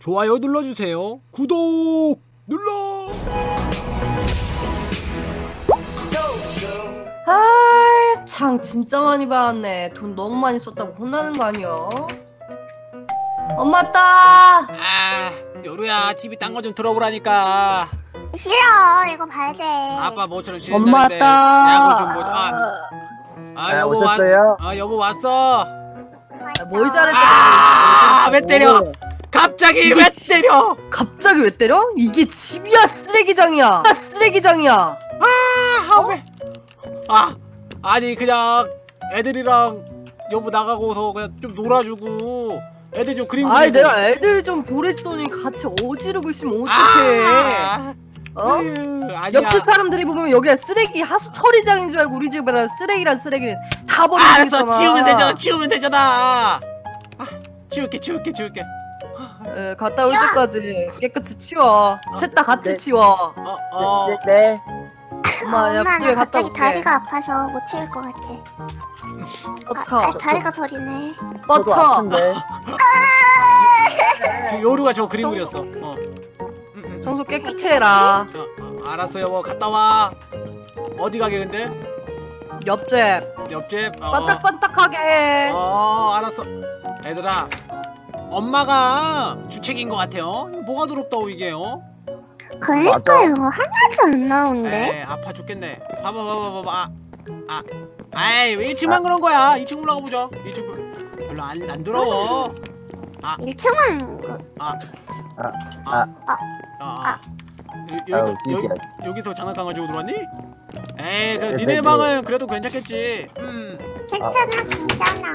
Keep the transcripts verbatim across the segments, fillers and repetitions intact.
좋아요 눌러주세요. 구독 눌러. 아, 장 진짜 많이 받았네. 돈 너무 많이 썼다고 혼나는 거 아니야? 엄마 왔다. 아, 요루야 티비 딴 거 좀 틀어보라니까. 싫어, 이거 봐야 돼. 아빠 모처럼 엄마 쉬는다는데 왔다. 야구 좀 보자. 아, 아, 아, 여보 오셨어요? 왔, 아 여보 왔어. 아, 뭘 잘했어? 아, 왜 때려? 갑자기 왜 때려? 갑자기 왜 때려? 이게 집이야, 쓰레기장이야. 아, 쓰레기장이야. 아, 왜? 아, 아니 그냥 애들이랑 여보 나가고서 그냥 좀 놀아주고 애들 좀 그림 아이, 그리고. 내가 애들 좀 보랬더니 같이 어지르고 있으면 어떡해. 아, 어? 아유, 아니야. 옆에 사람들이 보면 여기가 쓰레기 하수 처리장인 줄 알고 우리 집에다 쓰레기란 쓰레기는 다 버리고 알았어, 있잖아. 치우면 되잖아, 치우면 되잖아. 아, 치울게, 치울게, 치울게. 에, 갔다 올 때까지 깨끗이 치워. 셋 다 같이 네. 치워. 어, 어. 네, 네. 엄마, 엄마, 옆집에 나 갔다 갑자기 올게. 다리가 아파서 못 치울 것 같아. 뻗쳐. 아, 아, 다리가 저리네. 저도 뻗쳐. 아픈데. 지금 요루가 저 그림 청소- 그렸어. 어. 음, 음. 청소 깨끗이 해라. 어, 어, 알았어 여보, 갔다 와. 어디 가게 근데? 옆집 옆집? 어. 반딱반딱하게 해. 어, 알았어. 얘들아, 엄마가 주책인 것 같아요. 뭐가 더럽다고 이게, 어? 그러니까요, 하나도 안 나오는데. 에이, 아파 죽겠네. 봐봐, 봐봐, 봐봐. 아, 아, 아이, 왜 일 층만 그런 거야? 이 층 올라가 보자. 이 층 별로 안, 안 더러워. 일 층만 그, 아, 아, 아, 아, 아, 여, 아우, 여기, 여기, 찌찌하지. 여기서 장난감 가지고 들어왔니? 에이, 그래, 네, 니네 네, 방은 그래도 괜찮겠지. 음. 괜찮아, 괜찮아.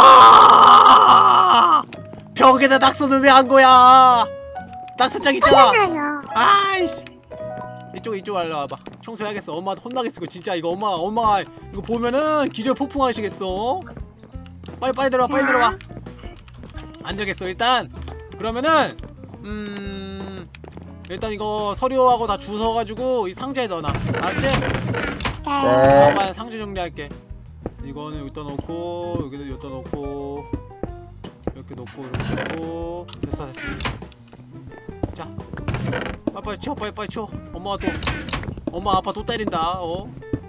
아! 벽에다 낙서는 왜 한 거야? 낙서장 있잖아. 괜찮아요. 아이씨. 이쪽 이쪽 알로 와봐. 청소해야겠어. 엄마한테 혼나겠어. 이거 진짜 이거 엄마 엄마가 이거 보면은 기절 폭풍하시겠어. 빨리 빨리 들어와 빨리 들어와. 안 되겠어. 일단 그러면은 음 일단 이거 서류하고 다 주워가지고 이 상자에 넣어놔. 알았지? 네. 네. 엄마 상자 정리할게. 이거는 여기다 넣고 여기도 여기다 넣고 이렇게 넣고 이렇게 넣고 됐어 됐어. 자, 빨리 빨리 치워 빨리 빨리 치워. 엄마가 또 엄마 아빠 또 때린다. 어?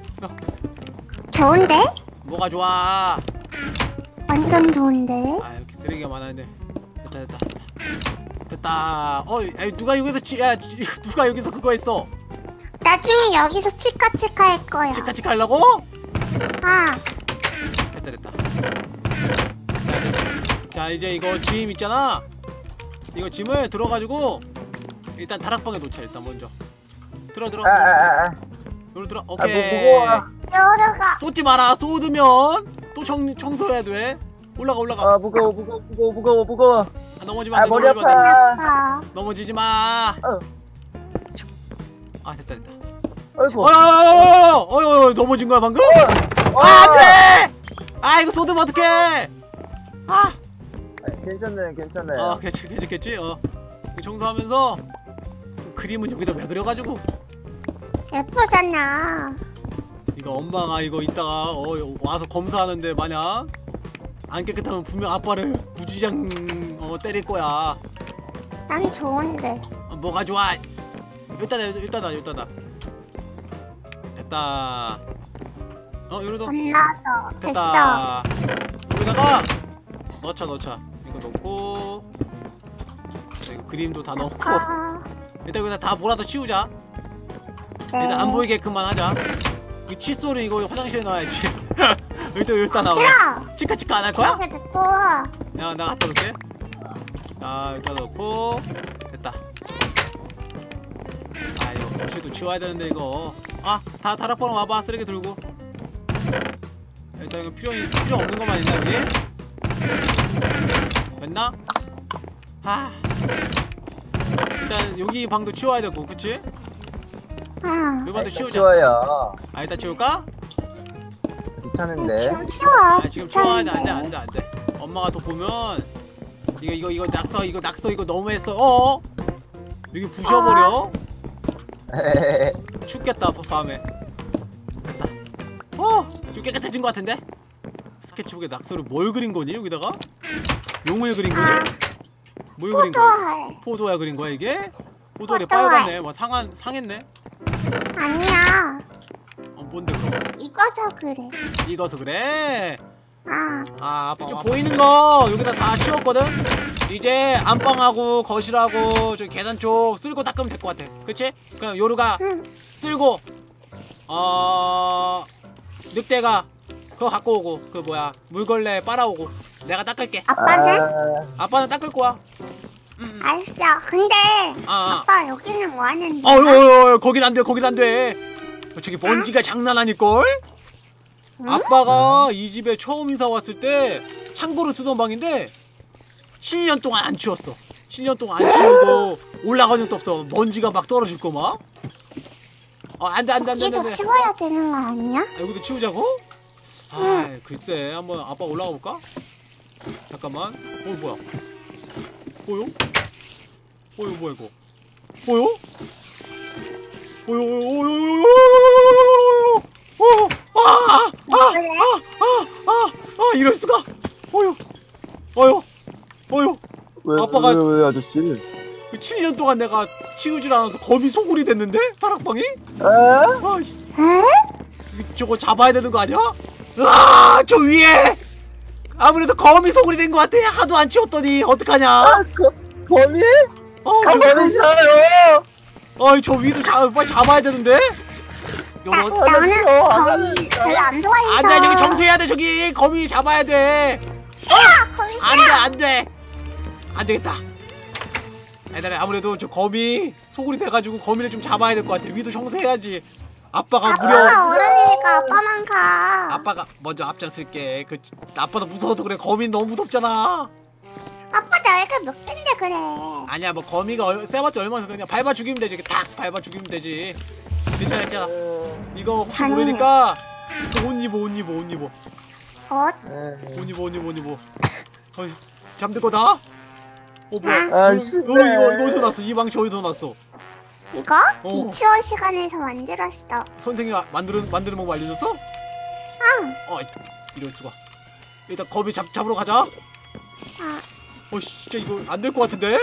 좋은데? 뭐가 좋아? 완전 좋은데? 아 이렇게 쓰레기가 많았는데 됐다 됐다 됐다 됐다. 어, 에이, 누가 여기서 치, 야 치, 누가 여기서 그거 했어? 나중에 여기서 치카치카 할 거야. 치카 치카 하려고? 아, 됐다 됐다. 자 이제, 자 이제 이거 짐 있잖아. 이거 짐을 들어가지고 일단 다락방에 놓자. 일단 먼저 들어 들어 아, 아, 아, 아. 들어 들어. 아, 뭐, 오케이. 무거워. 요르가. 쏟지 마라. 쏟으면 또 청, 청소해야 돼. 올라가 올라가. 아, 무거워, 무거워, 무거워, 무거워, 무거워. 아, 넘어지면 아, 안돼. 머리 넘어지면 안돼. 아파. 아, 넘어지지 마. 어. 아 됐다 됐다. 아이고. 어어어어 어, 어, 넘어진 거야 방금? 어. 아 안돼. 아 이거 쏟으면 어떡해. 아. 아, 괜찮네, 괜찮네. 어 괜찮 괜찮겠지. 어. 청소하면서 그림은 여기다 왜 그려가지고. 예쁘잖아. 이거 엄마가 이거 이따가 어 와서 검사하는데 만약 안 깨끗하면 분명 아빠를 무지장 어 때릴 거야. 난 좋은데. 어, 뭐가 좋아? 일단다 일단다 일단다. 됐다. 어 요리도 만나죠. 됐어. 됐다. 여기다가 넣자 넣자. 이거 넣고 이거 그림도 다 넣고 아, 일단 여기다 다 몰아서 치우자. 네. 일단 안 보이게끔만 하자. 이 칫솔은 이거 화장실에 넣어야지. 일단 일단 나와. 싫어. 치카 치카 안 할 거야? 여기 냅둬. 야, 나 갖다 놓을게. 자, 여기다 넣고 됐다. 아, 이거 거실도 치워야 되는데 이거. 아, 다 다락방으로 와봐. 쓰레기 들고. 일단 이거 필요 필요 없는 것만 있나 여기? 됐나? 아, 일단 여기 방도 치워야 되고, 그치? 아, 여기 방도 치우자. 치워요. 아, 일단 치울까? 귀찮은데. 지금 치워. 아, 지금 치워야 돼. 안 돼, 안 돼, 안 돼. 엄마가 또 보면 이거 이거 이거 낙서 이거 낙서 이거 너무했어. 어? 여기 부셔버려. 춥겠다 밤에. 됐다. 어, 좀 깨끗해진 것 같은데? 스케치북에 낙서를 뭘 그린 거니 여기다가? 용을 그린 거니? 아, 뭘 그린 거야? 포도알. 포도알 그린 거야 이게? 포도알이 포도알. 빨갛네. 뭐 상한 상했네. 아니야. 어 뭔데 그럼? 익어서 그래. 익어서 그래. 아. 아 아빠 좀 보이는 거 여기다 다 치웠거든. 이제 안방하고 거실하고 저 계단 쪽 쓸고 닦으면 될 것 같아. 그치? 그럼 요루가 응. 쓸고 어 늑대가 그거 갖고 오고 그 뭐야 물걸레 빨아오고 내가 닦을게. 아빠는? 아, 아빠는 닦을 거야. 음. 알았어. 근데 아, 아. 아빠 여기는 뭐 하는데? 어, 어, 어, 거긴 안 돼, 거긴 안 돼. 저기 먼지가 장난 아닐걸? 응? 아빠가 이 집에 처음 이사 왔을 때 창고로 쓰던 방인데 칠 년 동안 안 치웠어. 칠 년 동안 안 치우고 올라간 적도 없어. 먼지가 막 떨어질 거 막. 어, 안 돼, 안 돼, 안 돼, 안 돼. 얘도 치워야 되는 거 아니야? 아, 여기도 치우자고? 아, 글쎄, 한번 아빠 올라가 볼까? 잠깐만. 어, 뭐야? 뭐요? 어, 이거 뭐야 이거? 뭐요? 뭐요? 뭐요? 어, 아, 아, 그래? 아, 아, 아, 이럴 수가? 어요, 어요, 어요. 왜, 아빠가- 왜, 왜 아저씨? 칠 년 동안 내가 치우질 않아서 거미 소굴이 됐는데? 다락방이? 에? 아, 씨, 에? 이거 저거 잡아야 되는 거 아니야? 아, 저 위에! 아무래도 거미 소굴이 된 것 같아. 하도 안 치웠더니 어떡하냐? 아, 거, 거미? 어, 저, 거미 싫어요. 어이, 저 위도 잡, 빨리 잡아야 되는데? 여기 나, 어, 아, 나는 싫어. 안 거미 합니다. 별로 안 좋아해서. 안 돼, 저기 청소해야 돼, 저기! 거미 잡아야 돼! 싫어! 거미 싫어! 안 돼, 안 돼! 안 되겠다. 아니, 아무래도 저 거미 소굴이 돼가지고 거미를 좀 잡아야 될 것 같아. 위도 청소해야지. 아빠가 무려 아빠가 어른이니까 아빠만 가. 아빠가 먼저 앞장쓸게. 그 아빠도 무서워서 그래. 거미 너무 무섭잖아. 아빠 나이가 몇 갠데 그래. 아니야, 뭐 거미가 얼, 세봤자 얼마나 그냥 밟아 죽이면 되지. 이렇게 탁 밟아 죽이면 되지. 괜찮아, 괜찮아. 이거 혹시 아니. 모르니까 그 옷 입어, 옷 입어, 옷 입어, 어? 에. 옷 입어, 옷 입어, 옷 입어. 어이, 잠들 거다. 어 뭐야? 아, 요- 싫네. 요로 이거 이거 어디서 났어? 이 망치 어디서 났어? 이거? 어. 유치원 시간에서 만들었어. 선생님이 아- 만드는 만드는 방법 알려줬어? 응. 어, 이럴 수가. 일단 거미 잡 잡으러 가자. 아, 어, 씨, 진짜 이거 안 될 것 같은데?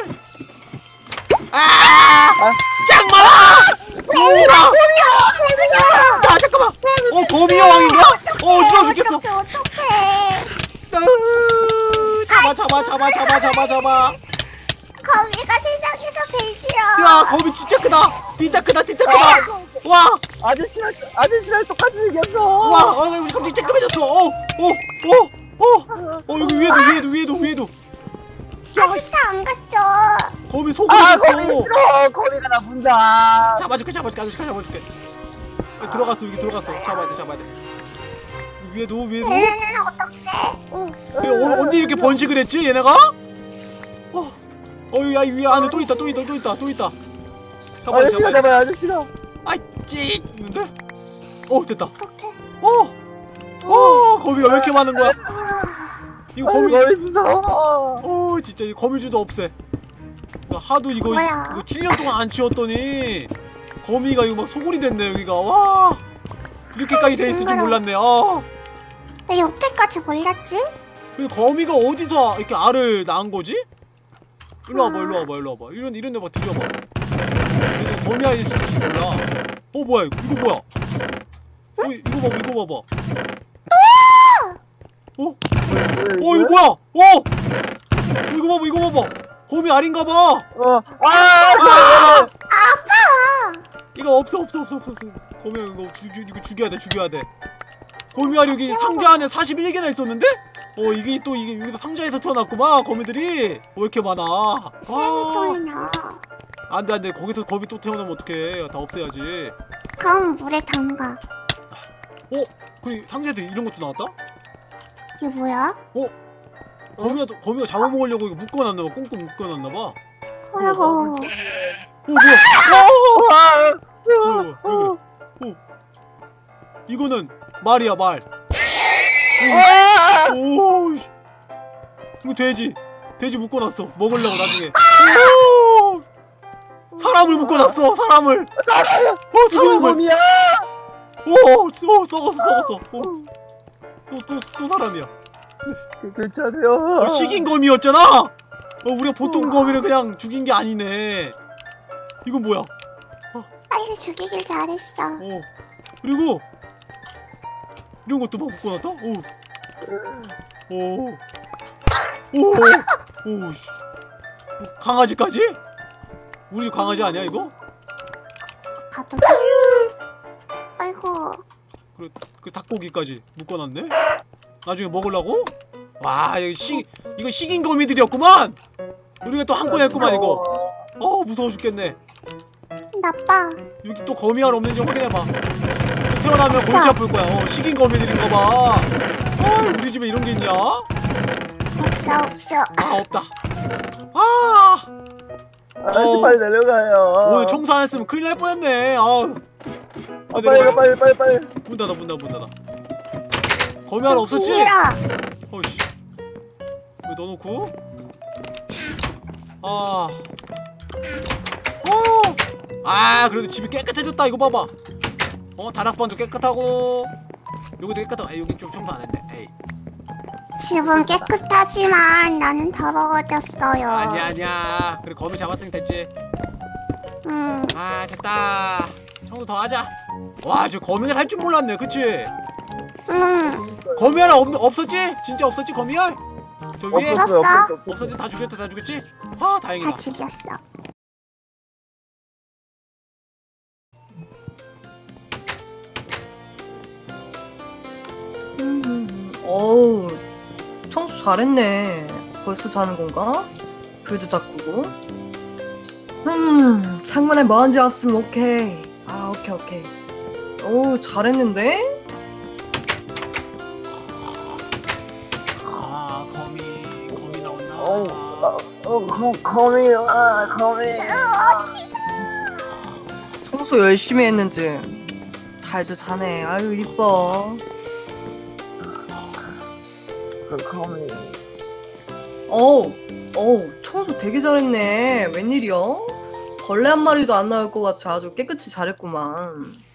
아! 짱 많아! 오라! 야, 잠깐만. 어, 거미 여왕인가? 어, 어지러워 죽겠어. 어떡해, 어떡해. 으, 잡아, 잡아, 잡아, 잡아, 잡아, 잡아. 거미가 세상에서 제일 싫어. 야, 거미 진짜 크다. 진짜 크다, 진짜 크다. 와, 아저씨랑, 아저씨랑 똑같이 생겼어. 와, 어, 우리 갑자기 쬐끔해졌어. 어, 어, 어, 어, 어, 여기 위에도, 위에도, 위에도, 위에도. 아직 다 안 갔어. 거미 소굴이 아, 됐어. 거미 싫어. 거미가 나쁜다. 잡아줄게, 잡아줄게, 아저씨 잡아줄게. 여기 들어갔어, 여기 들어갔어. 잡아야 돼, 잡아야 돼. 여기 위에도, 위에도. 얘네는 어떡해. 얘 어, 언제 이렇게 번식을 했지, 얘네가? 어, 어, 야, 이 위에 안에 또 있다, 또 있다, 또 있다, 또 있다. 잡아야 돼, 아저씨가 잡아야 돼. 잡아요, 아저씨가. 아이, 찌! 있는데? 어, 됐다. 어떡해. 어, 어, 거미가 왜 이렇게 많은 거야? 아, 이거 거미, 거미, 거미 무서워. 어, 진짜 이 거미줄도 없애. 나 하도 이거, 뭐야? 이거 칠 년 동안 안 치웠더니 거미가 이거 막 소굴이 됐네, 여기가. 와, 이렇게까지 돼 있을 줄 징그러워. 몰랐네. 아. 왜 여태까지 몰랐지? 근데 거미가 어디서 이렇게 알을 낳은 거지? 일로 와봐, 일로 와봐, 일로 와봐. 이런 이런 데 봐, 뒤져봐. 이거 거미 알이 있을지 몰라. 어, 뭐야 이거? 이거 뭐야? 어, 이거 봐봐, 이거 봐봐. 어? 어, 이거 뭐야? 어! 이거 봐봐, 이거 봐봐. 거미 알인가 봐. 어, 아, 아! 아빠! 이거 없어, 없어, 없어, 없어, 없어. 거미 이거 죽, 죽, 이거 죽여야 돼, 죽여야 돼. 거미 알이 여기 상자 안에 사십일 개나 있었는데? 어, 이게 또 이게 여기서 상자에서 태어났구만, 거미들이. 왜 이렇게 많아? 아, 쓰레기통에 넣어. 안돼, 안돼. 거기서 거미 또 태어나면 어떡해. 다 없애야지. 그럼 물에 담가. 어? 그래, 상자에도 이런 것도 나왔다? 이게 뭐야? 어? 거미가 또, 거미가 잡아먹으려고 이거 묶어놨나봐. 꽁꽁 묶어놨나봐. 어, 아이고. 뭐야? 어! 아, 뭐야? 왜 그래? 어? 이거는 말이야, 말. 아, 오, 씨. 이거 돼지. 돼지 묶어놨어. 먹으려고 나중에. 오! 사람을 묶어놨어. 사람을. 어, 이게 사람을. 거미야. 오, 오, 썩었어, 썩었어. 어. 또, 또, 또 사람이야. 그, 괜찮아요. 어, 식인 거미였잖아. 어, 우리가 보통 거미를 그냥 죽인 게 아니네. 이건 뭐야? 빨리 죽이길 잘했어. 어. 그리고 이런 것도 막 묶어놨다? 오. 오. 오. 오. 씨. 강아지까지? 우리 집 강아지 아니야 이거? 가도 아이고. 그, 그 닭고기까지 묶어놨네? 나중에 먹으려고? 와 여기 식 이거 식인 거미들이었구만. 우리가 또 한 건 했구만 이거. 어 무서워 죽겠네. 나빠. 여기 또 거미 하나 없는지 확인해봐. 태어나면 골치 아플 거야. 어 식인 거미들인가 봐. 어 우리 집에 이런 게 있냐? 없어 없어. 아 없다. 아 아저씨 어. 빨리 내려가요. 오늘 청소 안 했으면 큰일 날 뻔했네. 아우. 아, 빨리 가 빨리 빨리 빨리. 문 닫아 문 닫아 문 닫아. 거미 하나 없었지? 싫어. 어이씨. 왜 넣어놓고? 아. 어. 아 그래도 집이 깨끗해졌다. 이거 봐봐. 어 다락방도 깨끗하고 여기도 깨끗하고. 아 여기 좀 청소 안 했네. 에이. 집은 깨끗하지만 나는 더러워졌어요. 아니야 아니야. 그래 거미 잡았으니 됐지. 음. 아 됐다. 청소 더 하자. 와 저 거미가 살 줄 몰랐네. 그치? 음. 거미 하나 없, 없었지? 진짜 없었지 거미알? 저 위에? 없었어요 없었어. 없었어. 없었지? 다 죽였다 다 죽였지? 아 다행이다. 다 죽였어. 음, 어우, 청소 잘했네. 벌써 자는 건가? 불도 다 끄고. 음, 창문에 먼지 없으면 오케이. 아, 오케이, 오케이. 어우, 잘했는데? 아 거미 거미 나온다. 어우, 어, 어, 거, 거미, 아, 거미. 청소 열심히 했는지 잘도 자네. 아유, 이뻐. 그 거미. 어우, 어우, 청소 되게 잘했네. 웬일이야? 벌레 한 마리도 안 나올 것 같이 아주 깨끗이 잘했구만.